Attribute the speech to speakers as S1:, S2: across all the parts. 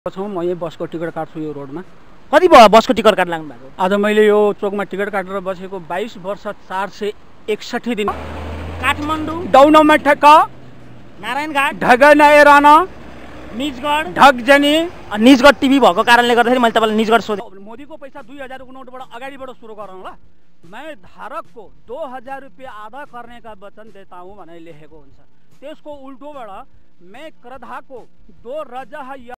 S1: म यही बसको टिकट काट्छु यो रोडमा।
S2: कति भयो बसको टिकट काट्न लाग्नु भएको?
S1: आज मैले यो चोकमा टिकट काटेर बसेको 22 वर्ष 461 दिन।
S2: काठमाडौँ,
S1: डौनौमा ठेक्क,
S2: नारायणघाट,
S1: ढगनएरान,
S2: निजगढ,
S1: ढगजनी।
S2: निजगढ टिभी भएको कारणले गर्दाखेरि मैले तपाईँलाई निजगढ सोधेँ।
S1: मोदीको पैसा 2059बाट अगाडिबाट सुरु गरौँ ल। मैं धारक को 2000 रुपये आधा करने का वचन देता हूँ भनेर लेखेको हुन्छ। त्यसको उल्टोबाट मैं करधा को 2 रजा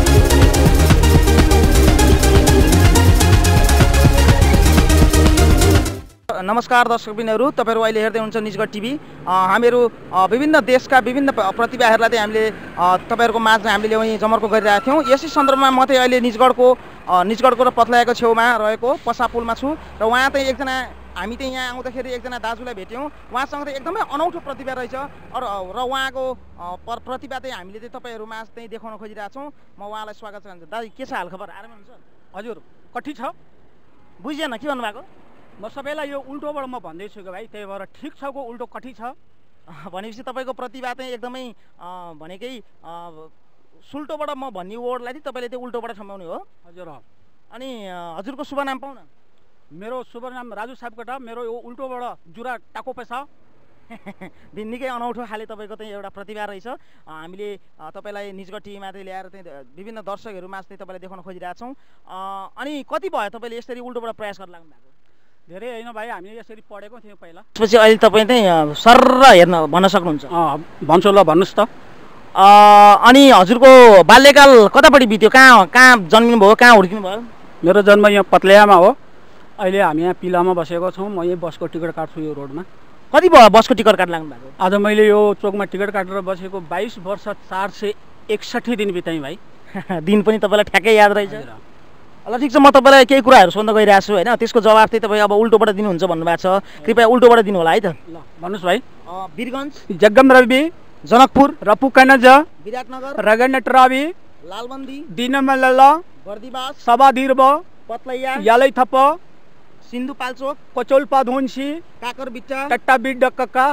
S2: नमस्कार दर्शकबिनहरू, तपाईहरु अहिले हेर्दै हुनुहुन्छ निजगढ टिभी। हामीहरू विभिन्न देशका विभिन्न प्रतिभाहरूलाई चाहिँ हामीले तपाईहरुको माझमा हामीले वही जमर्को गरिरहेका थियौँ। यसै सन्दर्भमा म चाहिँ अहिले निजगढको र पत्लायाको छेउमा रहेको पसा पुलमा छु र उहाँ चाहिँ एकजना हामी चाहिँ यहाँ आउँदाखेरि एकजना दाजुलाई भेट्यौँ। उहाँसँग चाहिँ एकदमै अनौठो प्रतिभा रहेछ र उहाँको प्रतिभा चाहिँ हामीले चाहिँ तपाईहरु माझ चाहिँ देखाउन खोजिरहेका छौँ। म उहाँलाई स्वागत गर्छु। दाजु के छ हालखबर? आरामै हुनुहुन्छ?
S1: हजुर कठी छ?
S2: बुझिएन के भन्नुभएको?
S1: म सबैलाई यो उल्टोबाट म भन्दैछु कि भाइ त्यही भएर ठिक छ को उल्टो कठी छ
S2: भनेपछि तपाईँको प्रतिभा चाहिँ एकदमै भनेकै सुल्टोबाट म भन्ने वर्डलाई चाहिँ तपाईँले त्यो उल्टोबाट ठम्याउने हो।
S1: हजुर।
S2: अनि हजुरको शुभ नाम पाउन?
S1: मेरो शुभ नाम राजु सापकोटा। मेरो यो उल्टोबाट जुरा टाको पैसा
S2: निकै अनौठो खाले तपाईँको चाहिँ एउटा प्रतिभा रहेछ। हामीले तपाईँलाई निजगढ टिभीमा चाहिँ ल्याएर चाहिँ विभिन्न दर्शकहरूमा चाहिँ तपाईँलाई देखाउन खोजिरहेका छौँ। अनि कति भयो तपाईँले यसरी उल्टोबाट प्रयास गर्न लाग्नु भएको?
S1: धेरै होइन भाइ, हामीले यसरी पढेको थियौँ पहिला।
S2: त्यसपछि अहिले तपाईँ चाहिँ सर्र हेर्न भन्न सक्नुहुन्छ?
S1: भन्छु ल, भन्नुहोस् त।
S2: अनि हजुरको बाल्यकाल कतापट्टि बित्यो? कहाँ जन्मिनु भयो, कहाँ हुर्किनु भयो?
S1: मेरो जन्म यहाँ पत्लयामा हो। अहिले हामी यहाँ पिलामा बसेको छौँ। म यही बसको टिकट काट्छु यो रोडमा।
S2: कति भयो बसको टिकट काट्न लाग्नु भएको?
S1: आज मैले यो चोकमा टिकट काटेर बसेको 22 वर्ष 461 दिन बिताएँ भाइ।
S2: दिन पनि तपाईँलाई ठ्याक्कै याद रहेछ? ल ठिक छ, म तपाईँलाई केही कुराहरू सोध्न गइरहेको छु होइन। त्यसको जवाब चाहिँ तपाईँ अब उल्टोबाट दिनुहुन्छ भन्नुभएको छ। कृपया उल्टोबाट दिनु होला है त।
S1: ल भन्नुहोस् भाइ।
S2: वीरगञ्ज,
S1: जग्गम रवि,
S2: जनकपुर,
S1: रपु कनज,
S2: विराटनगर,
S1: रगनटरावी,
S2: लालबन्दी,
S1: दिनमल्ल,
S2: बर्दिवास,
S1: सबाधिर्ब,
S2: पत्लैया,
S1: यालै थप,
S2: सिन्धुपाल्चोक,
S1: कोचोल्पा धुन्सी,
S2: काकरबिट्टा,
S1: टट्टाबिड्डक्का,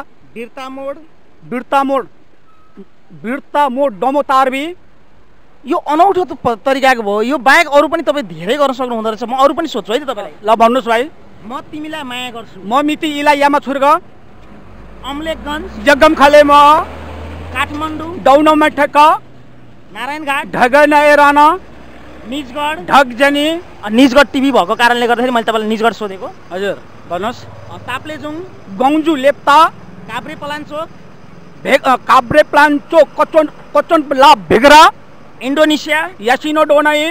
S1: बिर्ता मोड डमोतारबी।
S2: यो अनौठो तरिकाको भयो। यो बाहेक अरू पनि तपाईँ धेरै गर्न सक्नु हुँदो रहेछ। म अरू पनि सोध्छु है त तपाईँलाई।
S1: ल भन्नुहोस् भाइ।
S2: म तिमीलाई माया गर्छु,
S1: म मिति इला यामा छुर्ग,
S2: अम्लेखगञ्ज,
S1: जग्गम खाले म,
S2: काठमाडौँ,
S1: डौनौमा ठेक्क,
S2: नारायणघाट,
S1: ढगनएरान,
S2: निजगढ,
S1: ढगजनी।
S2: निजगढ टिभी भएको कारणले गर्दाखेरि मैले तपाईँलाई निजगढ सोधेको।
S1: हजुर भन्नुहोस्।
S2: ताप्लेजुङ,
S1: गङ्जु लेप्ता,
S2: काभ्रे पलाञ्चोक,
S1: काभ्रे प्लान्चोक, कचन ला भेगरा,
S2: इन्डोनेसिया,
S1: यासिनो डोनाई,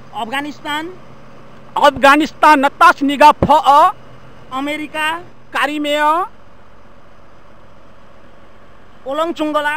S1: अफगानिस्तान नतास निगा फ,
S2: अमेरिका,
S1: कारिमेय,
S2: ओलङचुङ्गोला,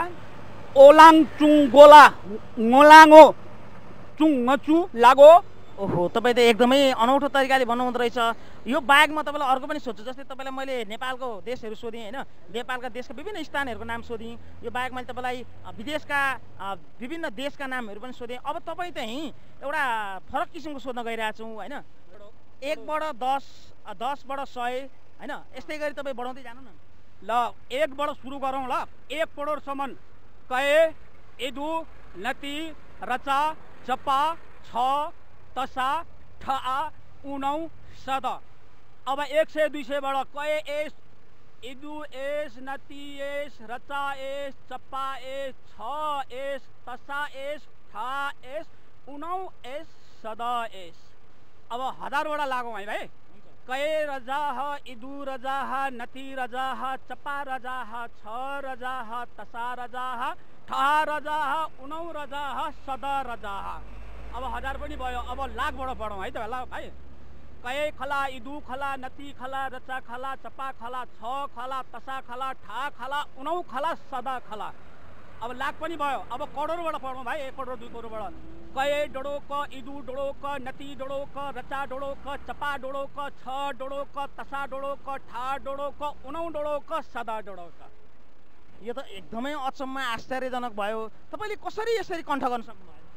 S1: ngolango चुङचु लागो।
S2: ओहो, तपाईँ त एकदमै अनौठो तरिकाले भन्नुहुँदो रहेछ। यो बाहेक म तपाईँलाई अर्को पनि सोध्छु। जस्तै तपाईँलाई मैले नेपालको देशहरू सोधेँ होइन, नेपालका देशका विभिन्न स्थानहरूको नाम सोधेँ। यो बाहेक मैले तपाईँलाई विदेशका विभिन्न देशका नामहरू पनि सोधेँ। अब तपाईँ चाहिँ एउटा फरक किसिमको सोध्न गइरहेको छौँ होइन। 1बाट 10, 10बाट 100 होइन, यस्तै गरी तपाईँ बढाउँदै जानु न।
S1: ल 1बाट सुरु गरौँ ल। 1 पढोरसम्म कए, एदु, नति, रचा, चपा, छ, तसा, ठा, उनौ, सद। अब 100 200बाट कए एस, इदु एस, नति एस, रचा एस, चपा एस, छ एस, तसा एस, ठा एस, उनौ एस, सद एस। अब 1000बाट लागौँ है भाइ। कए रजा ह, इदु रजा ह, नति रजा ह, चपा रजा ह, छ रजा ह, तसा रजा ह, ठा रजा ह, उनौ रजा ह, सद रजा ह। अब 1000 पनि भयो। अब लाखबाट पढौँ है त ल भाइ। कए खला, इदु खला, नति खला, रचा खला, चपा खला, छ खला, तसा खला, ठा खला, उनौ खला, सदा खला। अब लाख पनि भयो। अब करोडबाट पढौँ भाइ। 1 करोड 2 करोडबाट कए डोडोक, इदु डोडोक, नति डोडोक, रचा डोडोक, चपा डोडोक, छ डोडोक, तसा डोडोक, ठा डोडोक, उनौ डोडोक, सदा डोडोक।
S2: यो त एकदमै अचम्म आश्चर्यजनक भयो। तपाईँले कसरी यसरी कण्ठ गर्न सक्नुभयो?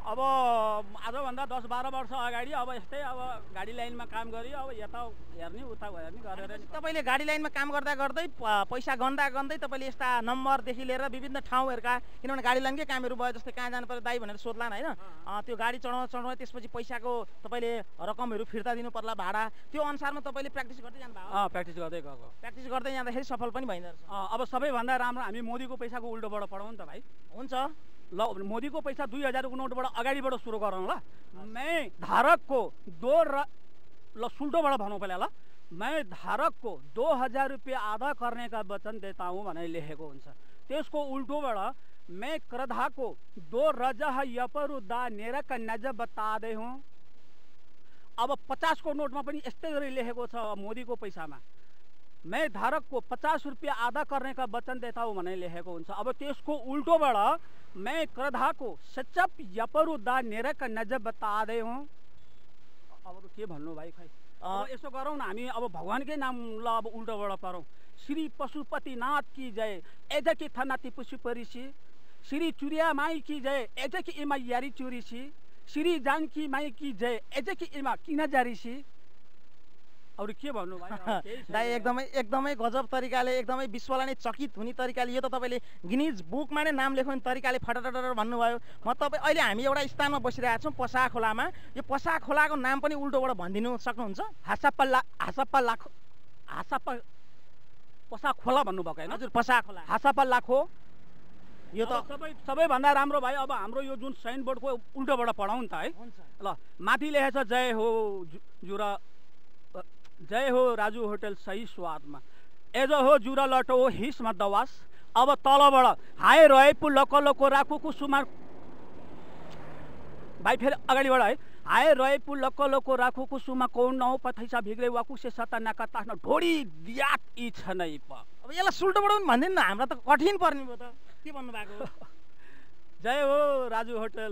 S1: अब आजभन्दा 10-12 वर्ष अगाडि अब यस्तै अब गाडी लाइनमा काम गरी अब यता हेर्ने उता हेर्ने गरेर
S2: तपाईँले गाडी लाइनमा काम गर्दा गर्दै पैसा गन्दा गन्दै तपाईँले यस्ता नम्बरदेखि लिएर विभिन्न ठाउँहरूका, किनभने गाडी लाइनकै कामहरू भयो, जस्तै कहाँ जानु पर्यो दाइ भनेर सोध्लान् होइन, त्यो गाडी चढाउँ त्यसपछि पैसाको तपाईँले रकमहरू फिर्ता दिनु पर्ला, भाडा, त्यो अनुसारमा तपाईँले प्र्याक्टिस गर्दै जानुभयो?
S1: प्र्याक्टिस गर्दै गएको।
S2: प्र्याक्टिस गर्दै जाँदाखेरि सफल पनि भइँदो रहेछ।
S1: अब सबैभन्दा राम्रो हामी मोदीको पैसाको उल्टोबाट पढाउँ नि त भाइ।
S2: हुन्छ,
S1: ल मोदीको पैसा 2000 को नोटबाट अगाडिबाट सुरु गरौँ ल। मैं धारक को सुल्टोबाट भनौँ पहिला ल। मैं धारक को 2000 रुपये आधा करने का वचन देता हूँ भनेर लेखेको हुन्छ। त्यसको उल्टोबाट मैं क्रधा को 2 रजह यपरुदा नेरा कन्याज बतादे हूँ। अब 50 को नोटमा पनि यस्तै गरी लेखेको छ मोदीको पैसामा, मैं धारक को 50 रुपये आधा करने का वचन देता हूँ भनेर लेखेको हुन्छ। अब त्यसको उल्टोबाट मैं क्रधा को सचप यपरुदा नेरा कन्याज बतादे हूँ। अब के भन्नु भाइ, खै अब यसो गरौँ न हामी, अब भगवानकै नाम ल अब उल्टोबाट पढौँ। श्री पशुपतिनाथ की जय, एज की थनाती पुष्परिसी, श्री चुरिया माई की जय, एज की इमा यारी चुरिसी, श्री जानकी माई की जय, एज की इमा किन जारिसी। अरू के भन्नु भाइ?
S2: दाइ एकदमै गजब तरिकाले, एकदमै विश्वलाई नै चकित हुने तरिकाले, यो त तपाईँले गिनिज बुकमा नै नाम लेख्ने तरिकाले फटाफट भन्नुभयो। म तपाईँ अहिले हामी एउटा स्थानमा बसिरहेको छौँ पसा खोलामा, यो पसा खोलाको नाम पनि उल्टोबाट भनिदिनु सक्नुहुन्छ?
S1: पसा खोला भन्नुभएको होइन?
S2: हजुर, पसा खोला,
S1: हासापा लाखो।
S2: यो त
S1: सबैभन्दा राम्रो भाइ। अब हाम्रो यो जुन साइन बोर्डको उल्टोबाट पढाउँ नि त है। ल माथि लेखेछ जय हो जुरा, जय हो राजु होटल सही स्वादमा, एज हो जुरा लटो हो हिसमा दवास। अब तलबाट हाय रहेपु लको लको राखु कुसुमा, भाइ फेरि अगाडिबाट है, हाय रहेपु लको लको राखु कुसुमा कौन नौ पथैसा भिग्रे वाकु से सता नाका तास्न ढोडी दियात इ छ नै प।
S2: अब यसलाई सुल्टोबाट पनि भन्दिनु न, हामीलाई त कठिन पर्ने भयो त, के भन्नु भएको?
S1: जय हो राजु होटल,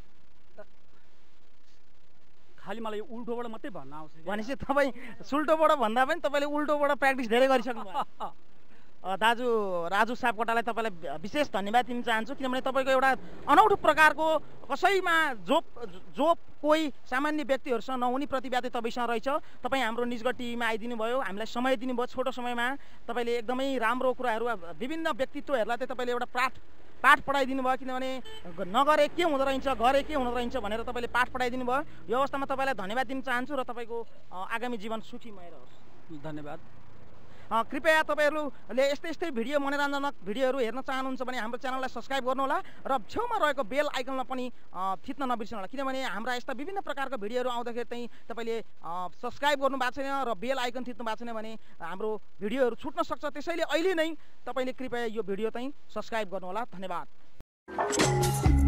S1: खालि मलाई उल्टोबाट मात्रै भन्न आउँछ।
S2: भनेपछि तपाईँ सुल्टोबाट भन्दा पनि तपाईँले उल्टोबाट प्र्याक्टिस धेरै गरिसक्नु भयो। दाजु राजु सापकोटालाई तपाईँलाई विशेष धन्यवाद दिन चाहन्छु, किनभने तपाईँको एउटा अनौठो प्रकारको कसैमा जो कोही सामान्य व्यक्तिहरूसँग नहुने प्रतिभा चाहिँ तपाईँसँग रहेछ। तपाईँ हाम्रो निजगढ टिभीमा आइदिनु भयो, हामीलाई समय दिनुभयो, छोटो समयमा तपाईँले एकदमै राम्रो कुराहरू, विभिन्न व्यक्तित्वहरूलाई चाहिँ तपाईँले एउटा पाठ पढाइदिनु भयो, किनभने नगरे के हुँदो रहेछ, गरे के हुँदो रहेछ भनेर तपाईँले पाठ पढाइदिनु भयो। यो अवस्थामा तपाईँलाई धन्यवाद दिन चाहन्छु र तपाईँको आगामी जीवन सुखीमय रहोस्।
S1: धन्यवाद।
S2: कृपया तपाईँहरूले यस्तै भिडियो, मनोरञ्जनक भिडियोहरू हेर्न चाहनुहुन्छ भने हाम्रो च्यानललाई सब्सक्राइब गर्नुहोला र छेउमा रहेको बेल आइकनमा पनि थिच्न नबिर्सनु होला, किनभने हाम्रा यस्ता विभिन्न प्रकारको भिडियोहरू आउँदाखेरि चाहिँ तपाईँले सब्सक्राइब गर्नु भएको छैन र बेल आइकन थिच्नु भएको छैन भने हाम्रो भिडियोहरू छुट्न सक्छ। त्यसैले अहिले नै तपाईँले कृपया यो भिडियो चाहिँ सब्सक्राइब गर्नुहोला। धन्यवाद।